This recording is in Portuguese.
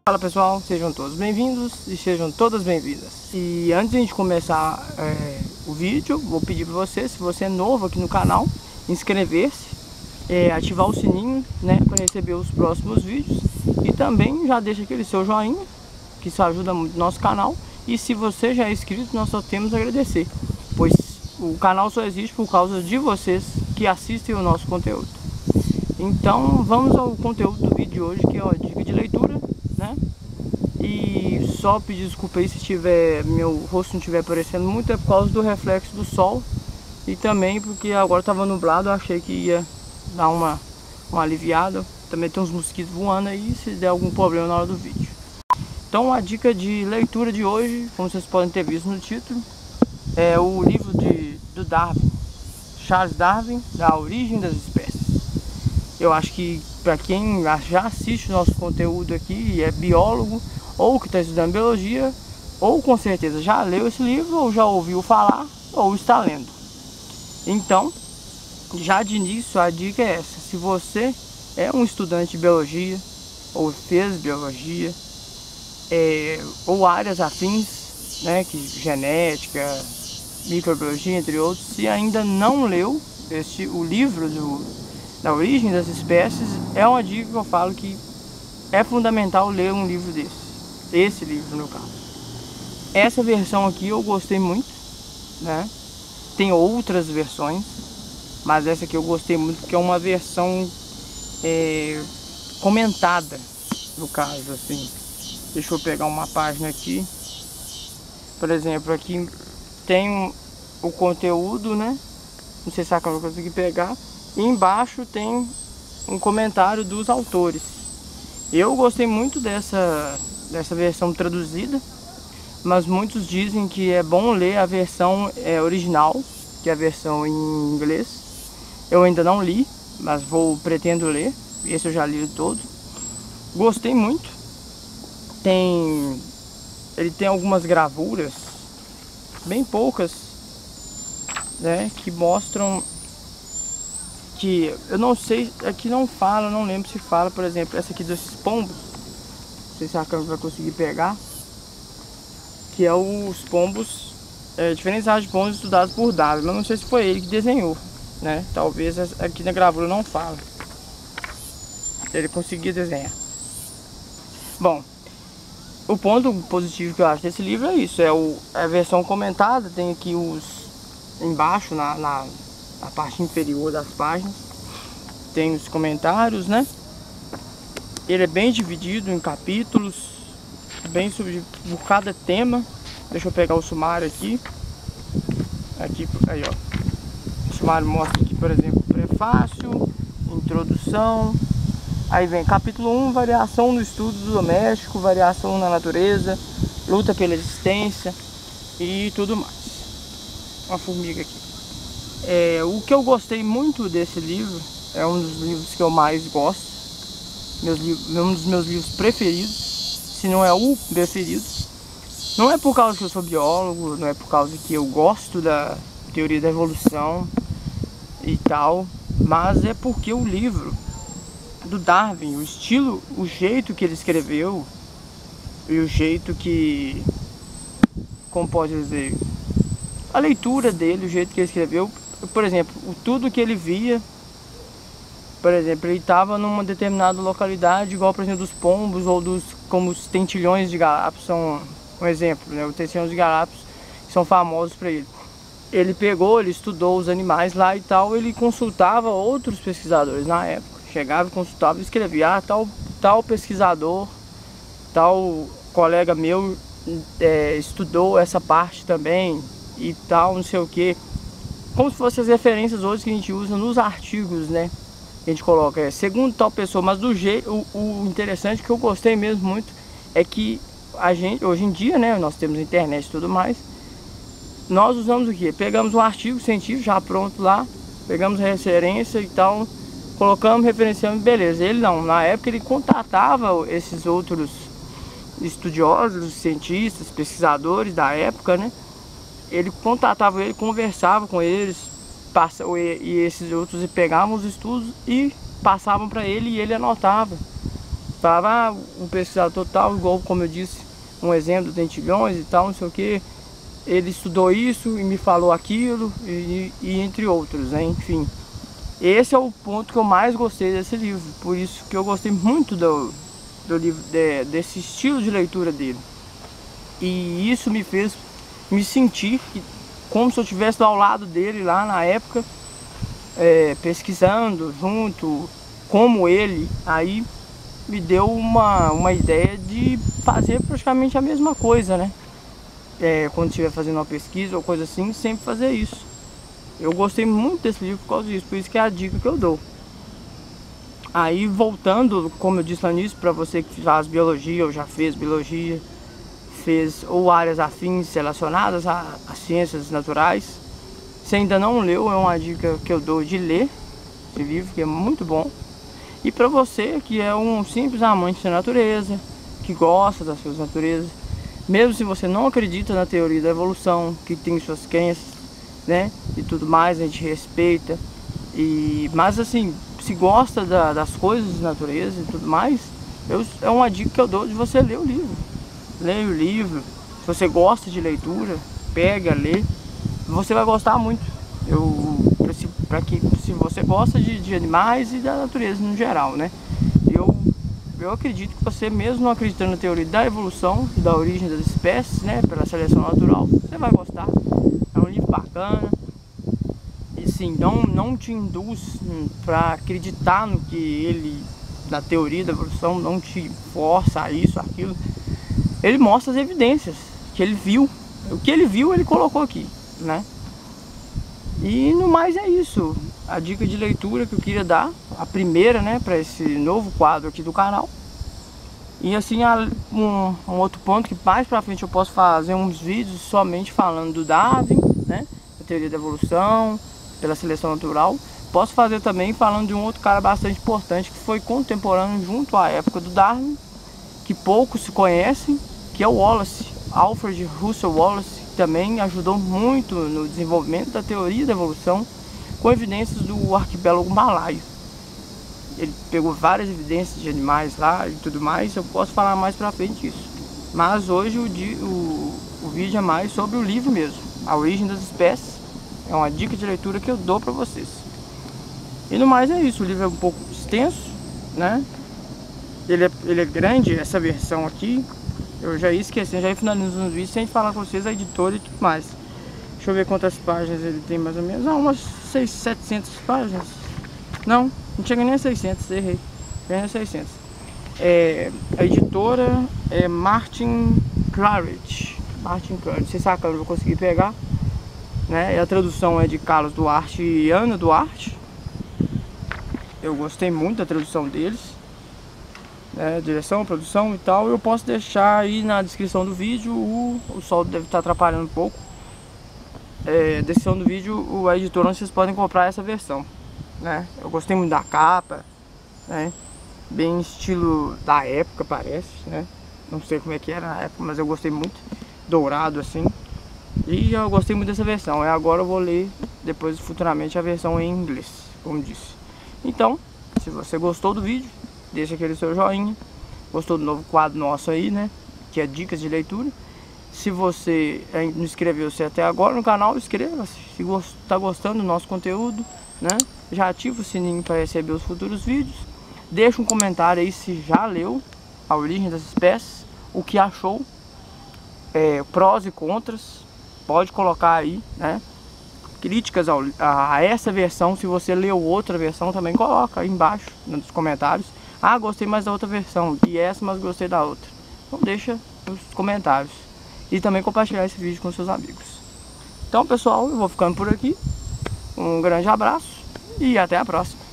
Fala pessoal, sejam todos bem-vindos e sejam todas bem-vindas. E antes de a gente começar o vídeo, vou pedir para você, se você é novo aqui no canal, inscrever-se, ativar o sininho, né, para receber os próximos vídeos. E também já deixa aquele seu joinha, que isso ajuda muito o nosso canal. E se você já é inscrito, nós só temos a agradecer, pois o canal só existe por causa de vocês que assistem o nosso conteúdo. Então vamos ao conteúdo do vídeo de hoje, que é a dica de leitura, né? E só pedir desculpa aí se meu rosto não estiver aparecendo muito, é por causa do reflexo do sol. E também porque agora estava nublado, eu achei que ia dar uma aliviada. Também tem uns mosquitos voando aí, se der algum problema na hora do vídeo. Então a dica de leitura de hoje, como vocês podem ter visto no título, é o livro do Darwin, Charles Darwin, Da Origem das Espécies. Eu acho que para quem já assiste o nosso conteúdo aqui e é biólogo, ou que está estudando biologia, ou com certeza já leu esse livro, ou já ouviu falar, ou está lendo. Então, já de início a dica é essa: se você é um estudante de biologia, ou fez biologia, ou áreas afins, né, que genética, microbiologia, entre outros, se ainda não leu o livro Da Origem das Espécies, é uma dica que eu falo que é fundamental ler um livro desse. Esse livro, no caso. Essa versão aqui eu gostei muito, né? Tem outras versões, mas essa aqui eu gostei muito porque é uma versão comentada, no caso, assim. Deixa eu pegar uma página aqui. Por exemplo, aqui tem o conteúdo, né? Não sei se eu consegui pegar. E embaixo tem um comentário dos autores. Eu gostei muito dessa versão traduzida, mas muitos dizem que é bom ler a versão original, que é a versão em inglês. Eu ainda não li, mas pretendo ler. Esse eu já li todo. Gostei muito. Ele tem algumas gravuras, bem poucas, né, que mostram que, eu não sei, aqui não fala, não lembro se fala, por exemplo, essa aqui desses pombos, não sei se a câmera vai conseguir pegar, que é os pombos, diferentes raças de pombos estudados por Darwin, mas não sei se foi ele que desenhou, né, talvez aqui na gravura não fala, ele conseguia desenhar. Bom, o ponto positivo que eu acho desse livro é isso, a versão comentada, tem aqui embaixo, na parte inferior das páginas, tem os comentários, né? Ele é bem dividido em capítulos, bem por cada tema. Deixa eu pegar o sumário aqui. Aí, ó. O sumário mostra aqui, por exemplo, prefácio, introdução. Aí vem capítulo 1, variação no estudo doméstico, variação na natureza, luta pela existência e tudo mais. Uma formiga aqui. O que eu gostei muito desse livro, é um dos livros que eu mais gosto, um dos meus livros preferidos, se não é o preferido. Não é por causa que eu sou biólogo, não é por causa que eu gosto da teoria da evolução e tal, mas é porque o livro do Darwin, o estilo, o jeito que ele escreveu e o jeito que, como pode dizer, a leitura dele, o jeito que ele escreveu. Por exemplo, tudo que ele via, por exemplo, ele estava numa determinada localidade, igual por exemplo dos pombos, ou como os tentilhões de Galápagos são um exemplo, né? Os tentilhões de Galápagos são famosos para ele. Ele estudou os animais lá e tal, ele consultava outros pesquisadores na época, chegava e consultava e escrevia, tal pesquisador, tal colega meu estudou essa parte também e tal, não sei o que. Como se fossem as referências hoje que a gente usa nos artigos, né? A gente coloca, segundo tal pessoa, mas o interessante que eu gostei mesmo muito é que a gente, hoje em dia, né, nós temos internet e tudo mais, nós usamos o que? Pegamos um artigo científico já pronto lá, pegamos a referência e tal, colocamos, referenciamos, beleza. Ele não, na época ele contatava esses outros estudiosos, cientistas, pesquisadores da época, né? Ele contatava ele, conversava com eles, e esses outros pegavam os estudos e passavam para ele e ele anotava. falava, o pesquisador total, igual como eu disse, um exemplo do dentilhões e tal, não sei o que, ele estudou isso e me falou aquilo, e entre outros, né? Enfim, esse é o ponto que eu mais gostei desse livro, por isso que eu gostei muito do livro, desse estilo de leitura dele. E isso me fez me sentir como se eu estivesse ao lado dele lá na época, pesquisando junto, como ele. Aí me deu uma ideia de fazer praticamente a mesma coisa, né? Quando estiver fazendo uma pesquisa ou coisa assim, sempre fazer isso. Eu gostei muito desse livro por causa disso, por isso que é a dica que eu dou. Aí voltando, como eu disse lá nisso, para você que faz biologia ou já fez biologia, fez ou áreas afins relacionadas às ciências naturais, se ainda não leu, é uma dica que eu dou de ler esse livro, que é muito bom. E para você que é um simples amante da natureza, que gosta das suas naturezas, mesmo se você não acredita na teoria da evolução, que tem suas crenças, né, e tudo mais, a gente respeita, mas assim, se gosta das coisas de natureza e tudo mais, é uma dica que eu dou de você ler o livro. Leia o livro, se você gosta de leitura, pega, lê, você vai gostar muito. Se você gosta de animais e da natureza no geral, né? Eu acredito que você, mesmo não acreditando na teoria da evolução e da origem das espécies, né, pela seleção natural, você vai gostar. É um livro bacana. E sim, não te induz para acreditar no que ele, da teoria da evolução, não te força a isso, aquilo. Ele mostra as evidências que ele viu. O que ele viu, ele colocou aqui, né? E no mais é isso. A dica de leitura que eu queria dar, a primeira, né, para esse novo quadro aqui do canal. E assim, um outro ponto que mais pra frente eu posso fazer uns vídeos somente falando do Darwin, né, da teoria da evolução, pela seleção natural. Posso fazer também falando de um outro cara bastante importante que foi contemporâneo junto à época do Darwin, que poucos se conhecem, que é o Wallace, Alfred Russel Wallace, que também ajudou muito no desenvolvimento da teoria da evolução, com evidências do arquipélago malaio. Ele pegou várias evidências de animais lá e tudo mais, eu posso falar mais pra frente disso. Mas hoje o vídeo é mais sobre o livro mesmo, A Origem das Espécies. É uma dica de leitura que eu dou pra vocês. E no mais é isso, o livro é um pouco extenso, né? Ele é grande, essa versão aqui. Eu já ia esquecendo, já ia finalizando os vídeos sem falar com vocês a editora e tudo mais. Deixa eu ver quantas páginas ele tem mais ou menos. Umas 700 páginas. Não chega nem a 600, errei. Chega nem a 600. A editora é Martin Claridge. Vocês sabem que eu não vou conseguir pegar, né? E a tradução é de Carlos Duarte e Ana Duarte. Eu gostei muito da tradução deles. Direção, produção e tal. Eu posso deixar aí na descrição do vídeo. O sol deve estar atrapalhando um pouco. Descrição do vídeo, a editora onde vocês podem comprar essa versão, né? Eu gostei muito da capa, né? Bem estilo da época, parece, né? Não sei como é que era na época, mas eu gostei muito. Dourado assim. E eu gostei muito dessa versão. Agora eu vou ler depois futuramente a versão em inglês, como disse. Então, se você gostou do vídeo, deixa aquele seu joinha. Gostou do novo quadro nosso aí, né? Que é dicas de leitura. Se você não inscreveu-se até agora no canal, inscreva-se. Se está gostando do nosso conteúdo, né? Já ativa o sininho para receber os futuros vídeos. Deixa um comentário aí se já leu A Origem das Espécies, o que achou, prós e contras. Pode colocar aí, né? Críticas a essa versão. Se você leu outra versão, também coloca aí embaixo nos comentários. Ah, gostei mais da outra versão e essa, mas gostei da outra. Então deixa nos comentários. E também compartilhar esse vídeo com seus amigos. Então pessoal, eu vou ficando por aqui. Um grande abraço e até a próxima.